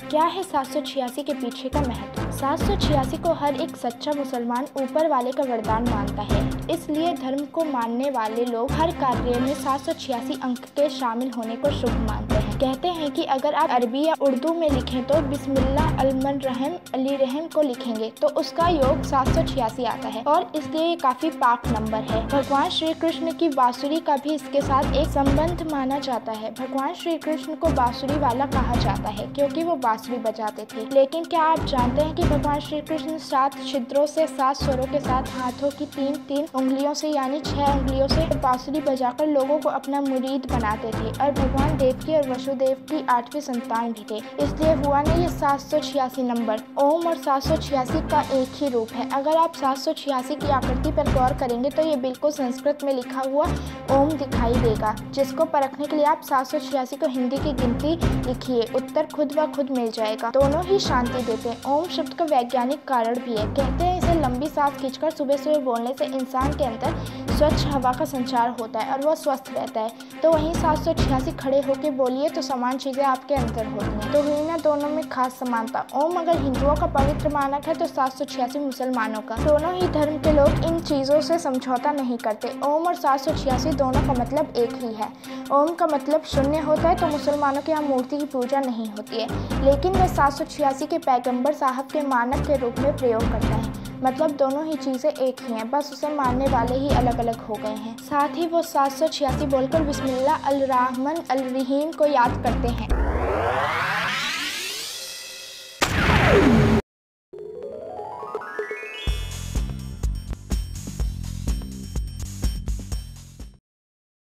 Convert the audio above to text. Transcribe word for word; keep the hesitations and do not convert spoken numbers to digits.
क्या है सात सौ छियासी के पीछे का महत्व? सात सौ छियासी को हर एक सच्चा मुसलमान ऊपर वाले का वरदान मानता है। इसलिए धर्म को मानने वाले लोग हर कार्य में सात सौ छियासी अंक के शामिल होने को शुभ मानते हैं। कहते हैं कि अगर आप अरबी या उर्दू में लिखें तो बिस्मिल्लाह अलमन रहम अली रहम को लिखेंगे तो उसका योग सात सौ छियासी आता है और इसलिए ये काफी पाक नंबर है। भगवान श्री कृष्ण की बांसुरी का भी इसके साथ एक संबंध माना जाता है। भगवान श्री कृष्ण को बांसुरी वाला कहा जाता है क्योंकि वो बांसुरी बजाते थे। लेकिन क्या आप जानते हैं कि भगवान श्री कृष्ण सात छिद्रों से सात स्वरों के साथ हाथों की तीन तीन उंगलियों से यानी छह उंगलियों से बांसुरी बजाकर लोगों को अपना मुरीद बनाते थे और भगवान देवकी और वसुदेव की आठवीं संतान भी थे। इसलिए हुआ ना ये सात सौ छियासी नंबर। ओम और सात सौ छियासी का एक ही रूप है। अगर आप सात सौ छियासी की आकृति पर गौर करेंगे तो ये बिल्कुल संस्कृत में लिखा हुआ ओम दिखाई देगा, जिसको परखने के लिए आप सात सौ छियासी को हिंदी की गिनती लिखिए, उत्तर खुद ब खुद मिल जाएगा। दोनों ही शांति देते हैं। ओम शब्द का वैज्ञानिक कारण भी है। कहते हैं इसे लंबी सांस खींचकर सुबह सुबह बोलने से इंसान के अंदर स्वच्छ हवा का संचार होता है और वह स्वस्थ रहता है। तो वहीं सात सौ छियासी खड़े होकर बोलिए तो समान चीजें आपके अंदर होती हैं। तो हुई ना दोनों में खास समानता। ओम अगर हिंदुओं का पवित्र मानक है तो सात सौ छियासी मुसलमानों का। दोनों ही धर्म के लोग इन चीजों से समझौता नहीं करते। ओम और सात सौ छियासी दोनों का मतलब एक ही है। ओम का मतलब शून्य होता है तो मुसलमानों के यहाँ मूर्ति की पूजा नहीं होती है, लेकिन वह सात सौ छियासी के पैगंबर साहब के मानक के रूप में प्रयोग करता है। मतलब दोनों ही चीज़ें एक ही हैं, बस उसे मानने वाले ही अलग अलग हो गए हैं। साथ ही वो सात सौ छियासी बोलकर बिस्मिल्लाह अल रहमान अल रहीम को याद करते हैं।